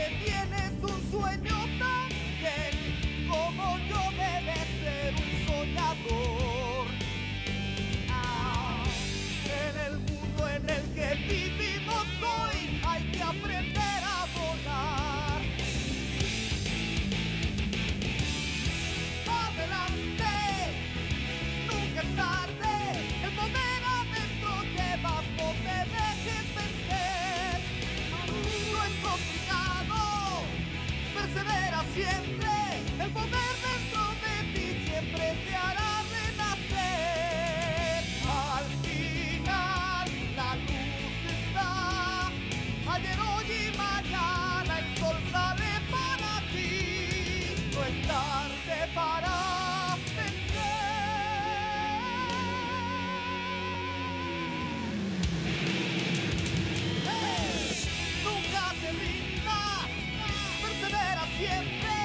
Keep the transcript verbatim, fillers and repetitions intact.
que tienes un sueño también, como yo debes ser un soñador. Ah, en el mundo en el que vivimos hoy hay que aprender a volar. Adelante, nunca es tarde, el poder adentro llevas, no te dejes vencer. No es complicado, persevera siempre, el poder dentro de ti siempre te hará renacer. Al final la luz está, ayer, hoy y mañana el sol sale para ti. No es tarde para vencer. ¡Hey! Nunca te rindas, persevera siempre.